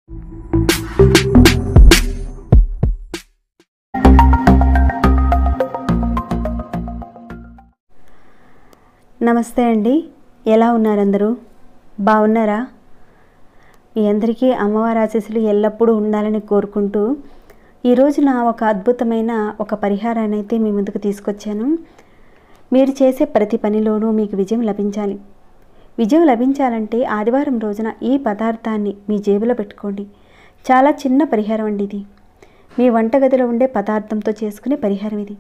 నమస్తే అండి, ఎలా ఉన్నారు అందరూ? బాగున్నారా? మీ అందరికీ అమ్మవారి ఆశీస్సులు ఎల్లప్పుడూ ఉండాలని కోరుకుంటూ ఈరోజు నా ఒక అద్భుతమైన ఒక పరిహారాన్ని అయితే మీ ముందుకు తీసుకొచ్చాను. మీరు చేసే ప్రతి పనిలోనూ మీకు విజయం లభించాలి. విజయం లభించాలంటే ఆదివారం రోజున ఈ పదార్థాన్ని మీ జేబులో పెట్టుకోండి. చాలా చిన్న పరిహారం అండి ఇది. మీ వంటగదిలో ఉండే పదార్థంతో చేసుకునే పరిహారం ఇది.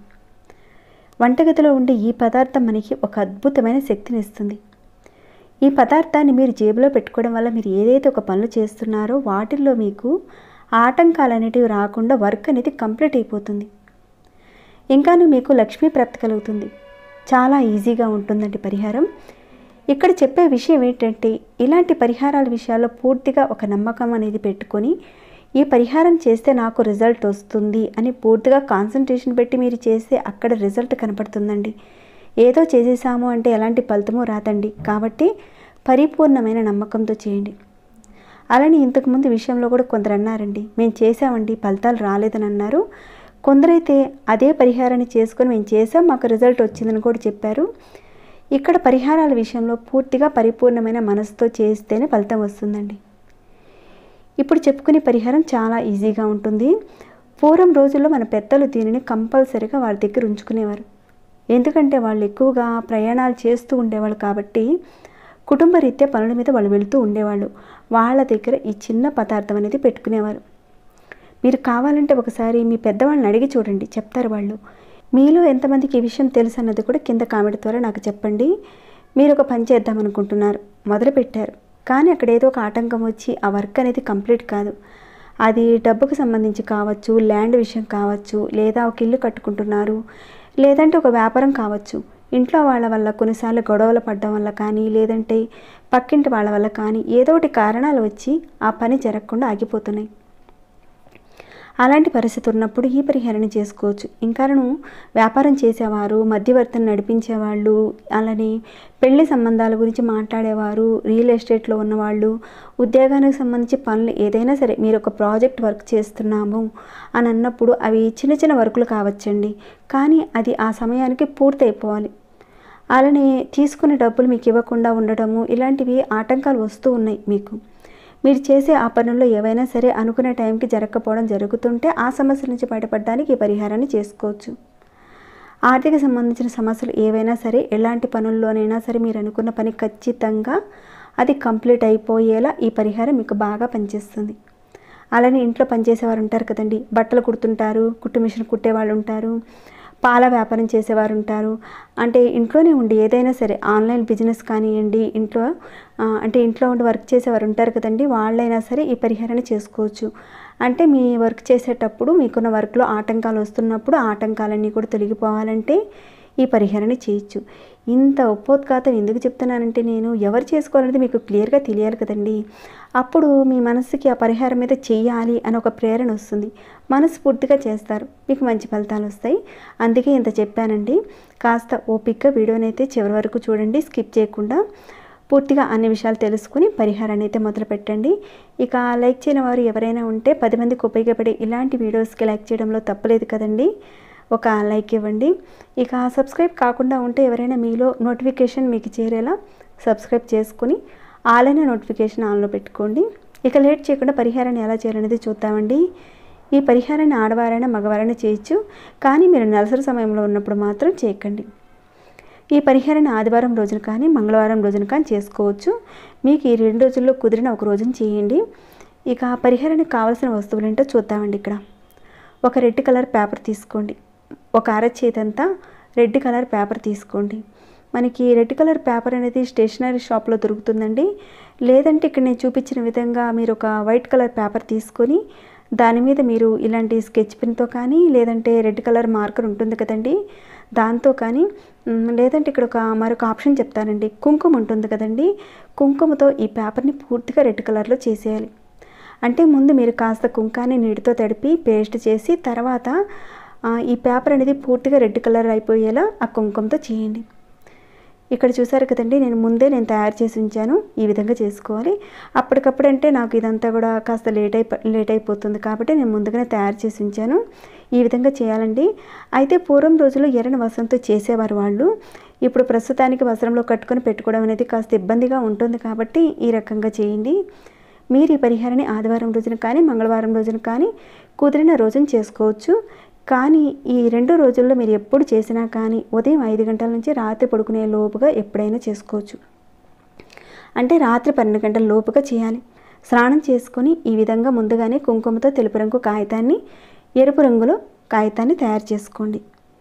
వంటగదిలో ఉండే ఈ పదార్థం మనకి ఒక అద్భుతమైన శక్తిని ఇస్తుంది. ఈ పదార్థాన్ని మీరు జేబులో పెట్టుకోవడం వల్ల మీరు ఏదైతే ఒక పనులు చేస్తున్నారో వాటిల్లో మీకు ఆటంకాలు అనేటివి రాకుండా వర్క్ అనేది కంప్లీట్ అయిపోతుంది. ఇంకాను మీకు లక్ష్మీ ప్రాప్తి కలుగుతుంది. చాలా ఈజీగా ఉంటుందండి పరిహారం. ఇక్కడ చెప్పే విషయం ఏంటంటే, ఇలాంటి పరిహారాల విషయాల్లో పూర్తిగా ఒక నమ్మకం అనేది పెట్టుకొని ఈ పరిహారం చేస్తే నాకు రిజల్ట్ వస్తుంది అని పూర్తిగా కాన్సన్ట్రేషన్ పెట్టి మీరు చేస్తే అక్కడ రిజల్ట్ కనపడుతుందండి. ఏదో చేసేసాము అంటే ఎలాంటి ఫలితమూ రాదండి. కాబట్టి పరిపూర్ణమైన నమ్మకంతో చేయండి. అలానే ఇంతకుముందు విషయంలో కూడా కొందరు అన్నారండి, మేము చేసామండి ఫలితాలు రాలేదని అన్నారు. కొందరైతే అదే పరిహారాన్ని చేసుకొని మేము చేసాం మాకు రిజల్ట్ వచ్చిందని కూడా చెప్పారు. ఇక్కడ పరిహారాల విషయంలో పూర్తిగా పరిపూర్ణమైన మనసుతో చేస్తేనే ఫలితం వస్తుందండి. ఇప్పుడు చెప్పుకునే పరిహారం చాలా ఈజీగా ఉంటుంది. పూర్వం రోజుల్లో మన పెద్దలు దీనిని కంపల్సరీగా వాళ్ళ దగ్గర ఉంచుకునేవారు. ఎందుకంటే వాళ్ళు ఎక్కువగా ప్రయాణాలు చేస్తూ ఉండేవాళ్ళు కాబట్టి కుటుంబ రీత్యా పనుల మీద వాళ్ళు వెళుతూ ఉండేవాళ్ళు. వాళ్ళ దగ్గర ఈ చిన్న పదార్థం అనేది పెట్టుకునేవారు. మీరు కావాలంటే ఒకసారి మీ పెద్దవాళ్ళని అడిగి చూడండి, చెప్తారు వాళ్ళు. మీలో ఎంతమందికి ఈ విషయం తెలుసు అన్నది కూడా కింద కామెంట్ ద్వారా నాకు చెప్పండి. మీరు ఒక పని చేద్దాం అనుకుంటున్నారు, మొదలుపెట్టారు, కానీ అక్కడ ఏదో ఒక ఆటంకం వచ్చి ఆ వర్క్ అనేది కంప్లీట్ కాదు. అది డబ్బుకు సంబంధించి కావచ్చు, ల్యాండ్ విషయం కావచ్చు, లేదా ఒక ఇల్లు కట్టుకుంటున్నారు, లేదంటే ఒక వ్యాపారం కావచ్చు. ఇంట్లో వాళ్ళ వల్ల కొన్నిసార్లు గొడవలు పడడం వల్ల కానీ, లేదంటే పక్కింటి వాళ్ళ వల్ల కానీ ఏదో ఒకటి కారణాలు వచ్చి ఆ పని జరగకుండా ఆగిపోతున్నాయి. అలాంటి పరిస్థితి ఉన్నప్పుడు ఈ పరిహారాన్ని చేసుకోవచ్చు. ఇంకాను వ్యాపారం చేసేవారు, మధ్యవర్తిని నడిపించేవాళ్ళు, అలానే పెళ్లి సంబంధాల గురించి మాట్లాడేవారు, రియల్ ఎస్టేట్లో ఉన్నవాళ్ళు, ఉద్యోగానికి సంబంధించి పనులు ఏదైనా సరే మీరు ఒక ప్రాజెక్ట్ వర్క్ చేస్తున్నాము అని అన్నప్పుడు అవి చిన్న చిన్న వర్కులు కావచ్చండి, కానీ అది ఆ సమయానికి పూర్తి అయిపోవాలి. అలానే తీసుకున్న డబ్బులు మీకు ఇవ్వకుండా ఉండటము, ఇలాంటివి ఆటంకాలు వస్తూ ఉన్నాయి. మీరు చేసే ఆ పనుల్లో ఏవైనా సరే అనుకునే టైంకి జరగకపోవడం జరుగుతుంటే ఆ సమస్య నుంచి బయటపడడానికి ఈ పరిహారాన్ని చేసుకోవచ్చు. ఆర్థిక సంబంధించిన సమస్యలు ఏవైనా సరే, ఎలాంటి పనుల్లోనైనా సరే మీరు అనుకున్న పని ఖచ్చితంగా అది కంప్లీట్ అయిపోయేలా ఈ పరిహారం మీకు బాగా పనిచేస్తుంది. అలానే ఇంట్లో పనిచేసేవారు ఉంటారు కదండి, బట్టలు కుడుతుంటారు, కుట్టు మిషన్ కుట్టేవాళ్ళు ఉంటారు, పాల వ్యాపారం చేసేవారు ఉంటారు. అంటే ఇంట్లోనే ఉండి ఏదైనా సరే ఆన్లైన్ బిజినెస్ కానివ్వండి, ఇంట్లో ఉండి వర్క్ చేసేవారు ఉంటారు కదండి, వాళ్ళైనా సరే ఈ పరిహారాన్ని చేసుకోవచ్చు. అంటే మీ వర్క్ చేసేటప్పుడు మీకున్న వర్క్లో ఆటంకాలు వస్తున్నప్పుడు ఆటంకాలన్నీ కూడా తొలగిపోవాలంటే ఈ పరిహారాన్ని చేయొచ్చు. ఇంత ఉపోద్ఘాతం ఎందుకు చెప్తున్నానంటే, నేను ఎవరు చేసుకోవాలనేది మీకు క్లియర్గా తెలియాలి కదండి. అప్పుడు మీ మనసుకి ఆ పరిహారం మీద చెయ్యాలి అని ఒక ప్రేరణ వస్తుంది. మనస్ఫూర్తిగా చేస్తారు, మీకు మంచి ఫలితాలు వస్తాయి. అందుకే ఇంత చెప్పానండి. కాస్త ఓపికగా వీడియోనైతే చివరి వరకు చూడండి, స్కిప్ చేయకుండా పూర్తిగా అన్ని విషయాలు తెలుసుకుని పరిహారాన్ని అయితే మొదలు పెట్టండి. ఇక లైక్ చేయని వారు ఎవరైనా ఉంటే 10 మందికి ఉపయోగపడే ఇలాంటి వీడియోస్కి లైక్ చేయడంలో తప్పలేదు కదండి, ఒక లైక్ ఇవ్వండి. ఇక సబ్స్క్రైబ్ కాకుండా ఉంటే ఎవరైనా మీలో నోటిఫికేషన్ మీకు చేరేలా సబ్స్క్రైబ్ చేసుకుని ఆల్ అనే నోటిఫికేషన్ ఆన్లో పెట్టుకోండి. ఇక లేట్ చేయకుండా పరిహారాన్ని ఎలా చేయాలనేది చూద్దామండి. ఈ పరిహారాన్ని ఆడవారైనా మగవారైనా చేయొచ్చు, కానీ మీరు నెలసరి సమయంలో ఉన్నప్పుడు మాత్రం చేయకండి. ఈ పరిహారాన్ని ఆదివారం రోజున కానీ మంగళవారం రోజున కానీ చేసుకోవచ్చు. మీకు ఈ 2 రోజుల్లో కుదిరిన ఒక రోజున చేయండి. ఇక పరిహారానికి కావాల్సిన వస్తువులు ఏంటో చూద్దామండి. ఇక్కడ ఒక రెడ్ కలర్ పేపర్ తీసుకోండి. ఒక అరచేతంతా రెడ్ కలర్ పేపర్ తీసుకోండి. మనకి రెడ్ కలర్ పేపర్ అనేది స్టేషనరీ షాప్లో దొరుకుతుందండి. లేదంటే ఇక్కడ నేను చూపించిన విధంగా మీరు ఒక వైట్ కలర్ పేపర్ తీసుకొని దాని మీద మీరు ఇలాంటి స్కెచ్ పెన్తో కానీ, లేదంటే రెడ్ కలర్ మార్కర్ ఉంటుంది కదండి దాంతో కానీ, లేదంటే ఇక్కడ మరొక ఆప్షన్ చెప్తానండి, కుంకుమ ఉంటుంది కదండి, కుంకుమతో ఈ పేపర్ని పూర్తిగా రెడ్ కలర్లో చేసేయాలి. అంటే ముందు మీరు కాస్త కుంకాన్ని నీటితో తడిపి పేస్ట్ చేసి తర్వాత ఈ పేపర్ అనేది పూర్తిగా రెడ్ కలర్ అయిపోయేలా ఆ కుంకుమతో చేయండి. ఇక్కడ చూసారు కదండి, నేను తయారు చేసి ఉంచాను. ఈ విధంగా చేసుకోవాలి. అప్పటికప్పుడు అంటే నాకు ఇదంతా కూడా కాస్త లేట్ అయిపోతుంది కాబట్టి నేను ముందుగానే తయారు చేసి ఉంచాను. ఈ విధంగా చేయాలండి. అయితే పూర్వం రోజుల్లో ఎర్రని వస్త్రంతో చేసేవారు వాళ్ళు. ఇప్పుడు ప్రస్తుతానికి వస్త్రంలో కట్టుకొని పెట్టుకోవడం అనేది కాస్త ఇబ్బందిగా ఉంటుంది కాబట్టి ఈ రకంగా చేయండి. మీరు ఈ పరిహారాన్ని ఆదివారం రోజున కానీ మంగళవారం రోజున కానీ కుదిరిన రోజున చేసుకోవచ్చు. కానీ ఈ 2 రోజుల్లో మీరు ఎప్పుడు చేసినా కానీ ఉదయం 5 గంటల నుంచి రాత్రి పడుకునే లోపుగా ఎప్పుడైనా చేసుకోవచ్చు. అంటే రాత్రి 12 గంటల లోపుగా చేయాలి. స్నానం చేసుకొని ఈ విధంగా ముందుగానే కుంకుమతో తెలుపు రంగు కాగితాన్ని, ఎరుపు రంగులో కాగితాన్ని తయారు చేసుకోండి.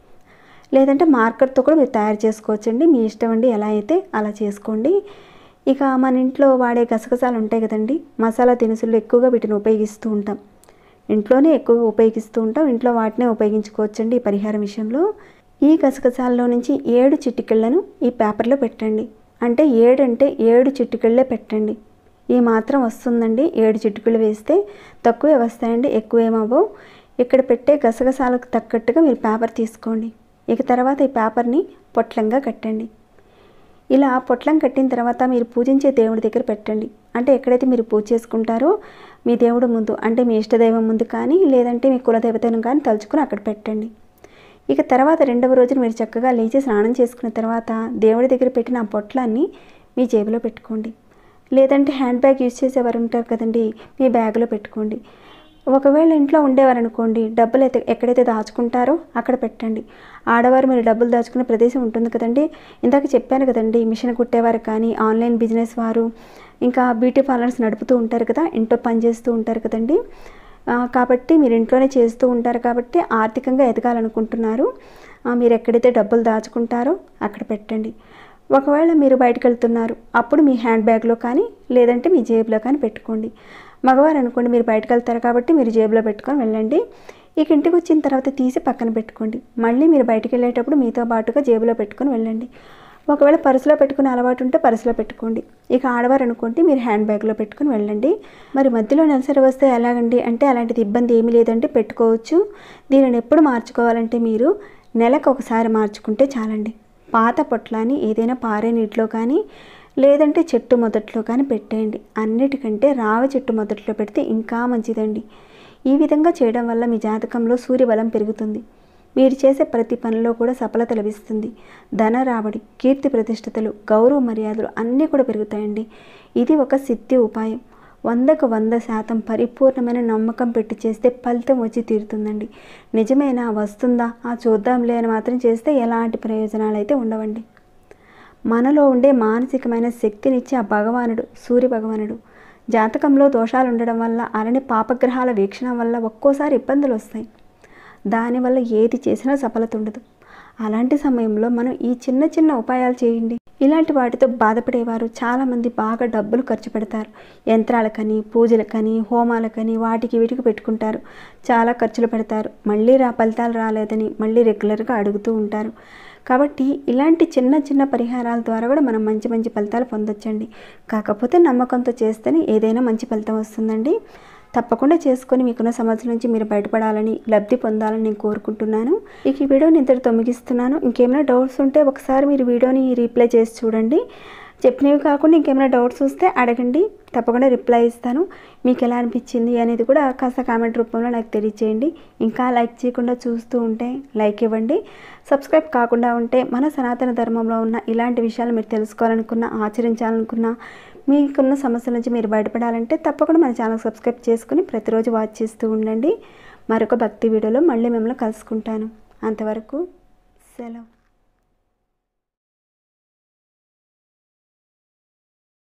లేదంటే మార్కర్తో కూడా మీరు తయారు చేసుకోవచ్చండి. మీ ఇష్టం అండి, ఎలా అయితే అలా చేసుకోండి. ఇక మన ఇంట్లో వాడే గసగసాలు ఉంటాయి కదండి, మసాలా దినుసులు ఎక్కువగా వీటిని ఉపయోగిస్తూ ఉంటాం. ఇంట్లోనే ఎక్కువగా ఉపయోగిస్తూ ఉంటాం. ఇంట్లో వాటినే ఉపయోగించుకోవచ్చండి ఈ పరిహారం విషయంలో. ఈ గసగసాల్లో నుంచి 7 చిటికెళ్లను ఈ పేపర్లో పెట్టండి. అంటే 7 అంటే 7 చిటికెళ్ళే పెట్టండి. ఈ మాత్రం వస్తుందండి. 7 చిటికెళ్ళు వేస్తే తక్కువే వస్తాయండి, ఎక్కువేమవ్వవు. ఇక్కడ పెట్టే గసగసాలకు తగ్గట్టుగా మీరు పేపర్ తీసుకోండి. ఇక తర్వాత ఈ పేపర్ని పొట్లంగా కట్టండి. ఇలా పొట్లం కట్టిన తర్వాత మీరు పూజించే దేవుడి దగ్గర పెట్టండి. అంటే ఎక్కడైతే మీరు పూజ చేసుకుంటారో మీ దేవుడు ముందు, అంటే మీ ఇష్టదైవం ముందు కానీ లేదంటే మీ కులదేవతను కానీ తలుచుకుని అక్కడ పెట్టండి. ఇక తర్వాత 2వ రోజున మీరు చక్కగా లేచి స్నానం చేసుకున్న తర్వాత దేవుడి దగ్గర పెట్టిన ఆ పొట్లాన్ని మీ జేబులో పెట్టుకోండి. లేదంటే హ్యాండ్ బ్యాగ్ యూజ్ చేసేవారు ఉంటారు కదండి, మీ బ్యాగ్లో పెట్టుకోండి. ఒకవేళ ఇంట్లో ఉండేవారనుకోండి, డబ్బులు అయితే ఎక్కడైతే దాచుకుంటారో అక్కడ పెట్టండి. ఆడవారు మీరు డబ్బులు దాచుకునే ప్రదేశం ఉంటుంది కదండి. ఇందాక చెప్పాను కదండి, మిషన్ కుట్టేవారు కానీ ఆన్లైన్ బిజినెస్ వారు, ఇంకా బ్యూటీ పార్లర్స్ నడుపుతూ ఉంటారు కదా, ఇంట్లో పని చేస్తూ ఉంటారు కదండి. కాబట్టి మీరు ఇంట్లోనే చేస్తూ ఉంటారు కాబట్టి ఆర్థికంగా ఎదగాలనుకుంటున్నారు. మీరు ఎక్కడైతే డబ్బులు దాచుకుంటారో అక్కడ పెట్టండి. ఒకవేళ మీరు బయటకు వెళ్తున్నారు, అప్పుడు మీ హ్యాండ్ బ్యాగ్లో కానీ లేదంటే మీ జేబులో కానీ పెట్టుకోండి. మగవారు అనుకోండి, మీరు బయటకు వెళ్తారు కాబట్టి మీరు జేబులో పెట్టుకొని వెళ్ళండి. ఇక ఇంటికి వచ్చిన తర్వాత తీసి పక్కన పెట్టుకోండి. మళ్ళీ మీరు బయటకు వెళ్ళేటప్పుడు మీతో పాటుగా జేబులో పెట్టుకొని వెళ్ళండి. ఒకవేళ పర్సులో పెట్టుకునే అలవాటు ఉంటే పర్సులో పెట్టుకోండి. ఇక ఆడవారు అనుకోండి, మీరు హ్యాండ్ బ్యాగ్లో పెట్టుకుని వెళ్ళండి. మరి మధ్యలో నెలసరి వస్తే ఎలాగండి అంటే అలాంటిది ఇబ్బంది ఏమీ లేదంటే పెట్టుకోవచ్చు. దీనిని ఎప్పుడు మార్చుకోవాలంటే మీరు నెలకు ఒకసారి మార్చుకుంటే చాలండి. పాత పొట్లాన్ని ఏదైనా పారే నీటిలో కానీ లేదంటే చెట్టు మొదట్లో కానీ పెట్టేయండి. అన్నిటికంటే రావి చెట్టు మొదట్లో పెడితే ఇంకా మంచిదండి. ఈ విధంగా చేయడం వల్ల మీ జాతకంలో సూర్యబలం పెరుగుతుంది. మీరు చేసే ప్రతి పనిలో కూడా సఫలత లభిస్తుంది. ధన రాబడి, కీర్తి ప్రతిష్టతలు, గౌరవ మర్యాదలు అన్నీ కూడా పెరుగుతాయండి. ఇది ఒక సిద్ధి ఉపాయం. 100కు 100% పరిపూర్ణమైన నమ్మకం పెట్టి చేస్తే ఫలితం వచ్చి తీరుతుందండి. నిజమేనా, వస్తుందా, చూద్దాంలే అని మాత్రం చేస్తే ఎలాంటి ప్రయోజనాలు అయితే ఉండవండి. మనలో ఉండే మానసికమైన శక్తినిచ్చే ఆ భగవానుడు, సూర్య భగవానుడు జాతకంలో దోషాలు ఉండడం వల్ల, అలానే పాపగ్రహాల వీక్షణ వల్ల ఒక్కోసారి ఇబ్బందులు వస్తాయి. దానివల్ల ఏది చేసినా సఫలత ఉండదు. అలాంటి సమయంలో మనం ఈ చిన్న చిన్న ఉపాయాలు చేయండి. ఇలాంటి వాటితో బాధపడేవారు చాలామంది బాగా డబ్బులు ఖర్చు పెడతారు. యంత్రాలకని, పూజలకని, హోమాలకని, వాటికి వీటికి పెట్టుకుంటారు. చాలా ఖర్చులు పెడతారు. మళ్ళీ ఫలితాలు రాలేదని మళ్ళీ రెగ్యులర్గా అడుగుతూ ఉంటారు. కాబట్టి ఇలాంటి చిన్న చిన్న పరిహారాల ద్వారా కూడా మనం మంచి మంచి ఫలితాలు పొందొచ్చండి. కాకపోతే నమ్మకంతో చేస్తేనే ఏదైనా మంచి ఫలితం వస్తుందండి. తప్పకుండా చేసుకొని మీకున్న సమస్యల నుంచి మీరు బయటపడాలని, లబ్ధి పొందాలని నేను కోరుకుంటున్నాను. ఇక ఈ వీడియోని ఇంతటితో ముగిస్తున్నాను. ఇంకేమైనా డౌట్స్ ఉంటే ఒకసారి మీరు వీడియోని రీప్లై చేసి చూడండి. చెప్పినవి కాకుండా ఇంకేమైనా డౌట్స్ వస్తే అడగండి, తప్పకుండా రిప్లై ఇస్తాను. మీకు ఎలా అనిపించింది అనేది కూడా కాస్త కామెంట్ రూపంలో నాకు తెలియచేయండి. ఇంకా లైక్ చేయకుండా చూస్తూ ఉంటే లైక్ ఇవ్వండి. సబ్స్క్రైబ్ కాకుండా ఉంటే మన సనాతన ధర్మంలో ఉన్న ఇలాంటి విషయాలు మీరు తెలుసుకోవాలనుకున్నా, ఆచరించాలనుకున్నా, మీకున్న సమస్యల నుంచి మీరు బయటపడాలంటే తప్పకుండా మన ఛానల్ సబ్స్క్రైబ్ చేసుకుని ప్రతిరోజు వాచ్ చేస్తూ ఉండండి. మరొక భక్తి వీడియోలో మళ్ళీ మిమ్మల్ని కలుసుకుంటాను. అంతవరకు సెలవు.